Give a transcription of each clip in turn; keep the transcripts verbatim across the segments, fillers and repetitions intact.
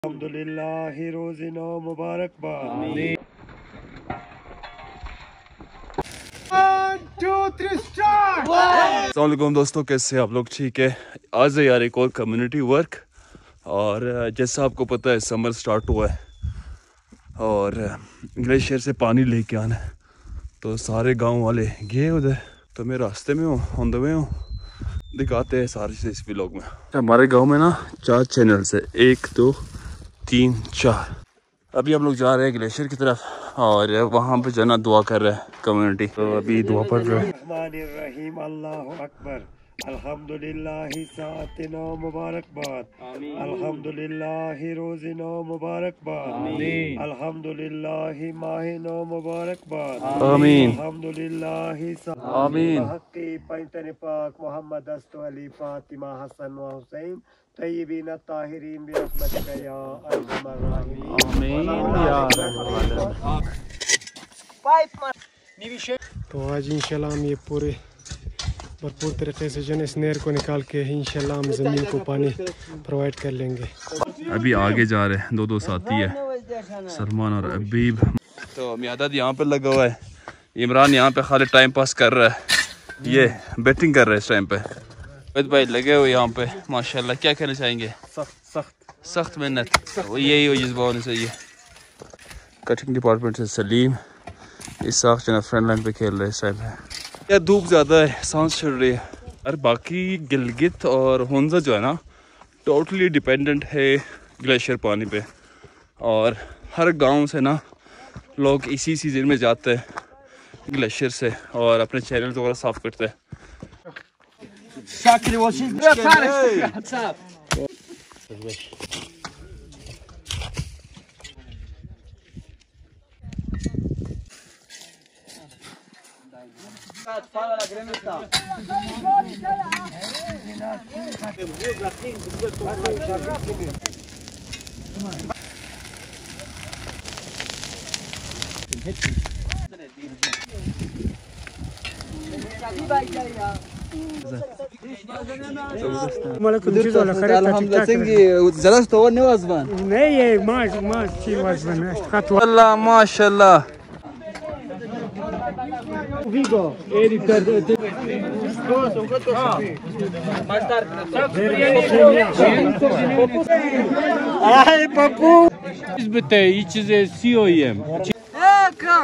अल्हम्दुलिल्लाह रोज़िनो मुबारकबाद। अस्सलाम वालेकुम दोस्तों, कैसे आप लोग? ठीक है, आज है यार एक और कम्युनिटी वर्क। और जैसा आपको पता है समर स्टार्ट हुआ है और ग्लेशियर से पानी लेके आना है, तो सारे गांव वाले गए उधर। तो मैं रास्ते में हूँ, ऑन द वे हूँ, दिखाते हैं सारे से इस व्लॉग में। हमारे गांव में ना चार चैनल्स है, एक दो तीन चार। अभी हम लोग जा रहे हैं ग्लेशियर की तरफ और वहाँ पे जाना दुआ कर रहे हैं कम्युनिटी। तो अभी दुआ पढ़ रहे हैं। अल्लाहु अकबर। अल्हम्दुलिल्लाह सातिनो मुबारकबाद। अल्हम्दुलिल्लाह रोज़िनो मुबारकबाद। अल्हम्दुलिल्लाह माहिनो मुबारकबाद। आमीन अल्हम्दुलिल्लाह आमीन। हक़ी पैतन पाक मोहम्मद अस्तु अली फातिमा हसन व हुसैन तय्यबीन ताहिरीन बिरहमतिका या अरहमर राहिमीन। आमीन या तो आज इंशाल्लाह हम ये पूरे भरपूर तरीके से जो है इस नहर को निकाल के इंशाल्लाह हम ज़मीन को पानी प्रोवाइड कर लेंगे। अभी आगे जा रहे हैं, दो दो साथी है, सलमान और अबीब। तो मियादाद यहाँ पे लगा हुआ है, इमरान यहाँ पे खाली टाइम पास कर रहा है, ये बैटिंग कर रहा है इस टाइम पे। वेद भाई लगे हुए यहाँ पे माशाल्लाह। क्या कहना चाहेंगे? सख्त सख्त सख्त मेहनत, वो यही हो जज्बा होने चाहिए। कटिंग डिपार्टमेंट से सलीम, इस जो फ्रंट लाइन पे खेल रहे हैं इस टाइम पे। यार धूप ज़्यादा है, सांस चढ़ रही है। और बाकी गिलगित और हुंजा जो है ना टोटली डिपेंडेंट है ग्लेशियर पानी पे। और हर गांव से ना लोग इसी सीजन में जाते हैं ग्लेशियर से और अपने चैनल वगैरह साफ करते हैं। नहीं ये माश माश ची वाजबन खतवा अल्लाह माशाल्लाह। Vigo, editor. Ay papu. Izbite, içize siyoyem. Kam.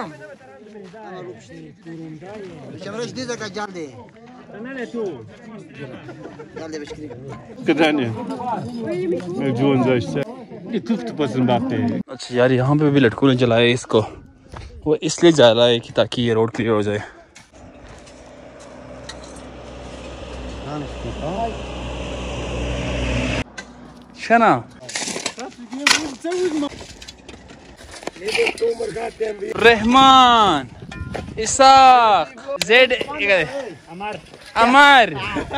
Kamera jdiza ka jaldi. Ana tu. Jaldi bishkiri. Kadani. Mevcuun zaşta. ये तुफ्त पसंद बात है। अच्छा यार, यहाँ पे भी लड़कों ने जलाया इसको, वो इसलिए जा रहा है कि ताकि ये रोड क्लियर हो जाए। शना रहमान इसाक जेड अमर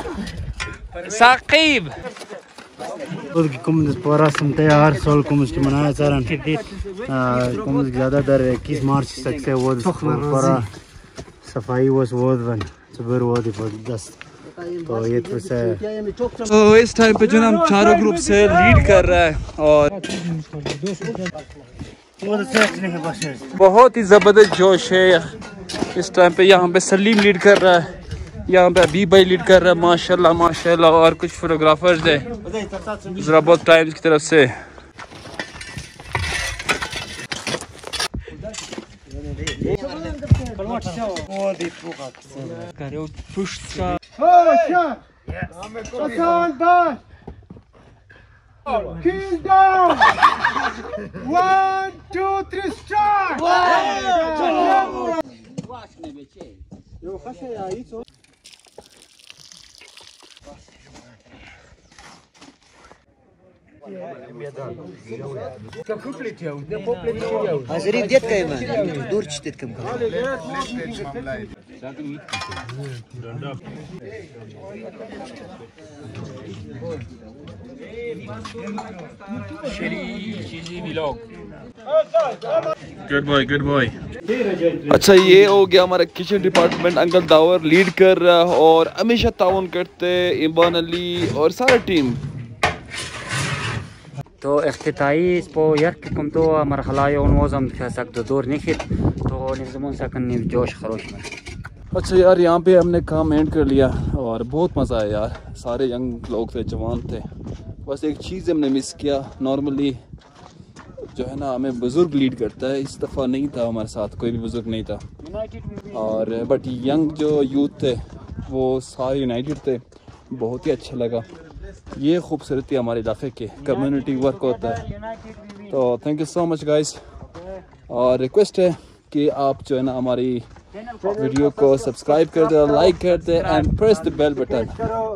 साकिब कुम्स पूरा सुनते यार सोल कुम्स की मनाया सारन कुम्स ज़्यादातर इक्कीस मार्च तक से वो पूरा सफाई वो वो बन सुबह वो जबरदस्त। तो ये तो से तो इस टाइम पे जो ना हम चारों ग्रुप से लीड कर रहा है और बहुत ही ज़बरदस्त जोश है इस टाइम पे। यहाँ पे सलीम लीड कर रहा है, यहाँ पे अबीब भाई लीड कर रहा है माशाल्लाह माशाल्लाह। और कुछ फोटोग्राफर्स है जरा बहुत टाइम्स की तरफ से। One, two, three, start! Hazırım diyet kayma. Dur çitet kim kal. Good boy good boy. अच्छा ये हो गया हमारा kitchen department, uncle Dawar lead कर रहा है और हमेशा ताउन करते इबान अली और सारा टीम। तो इख्तिताई इसको यर्क कम तो मरहला योन वज़म फैसक तो दूर निखित तो निज़मों सकन निव जोश खरोश में। अच्छा यार, यहाँ पे हमने काम एंड कर लिया और बहुत मज़ा आया यार। सारे यंग लोग थे, जवान थे। बस एक चीज़ हमने मिस किया, नॉर्मली जो है ना हमें बुज़ुर्ग लीड करता है, इस दफ़ा नहीं था हमारे साथ, कोई भी बुज़ुर्ग नहीं था। और बट यंग जो यूथ थे वो सारे यूनाइटेड थे, बहुत ही अच्छा लगा। ये खूबसूरती हमारे इलाके के कम्युनिटी वर्क होता है। तो thank you so much guys, और रिक्वेस्ट है कि आप जो है ना हमारी वीडियो को सब्सक्राइब कर दे, लाइक कर दे and press the bell button.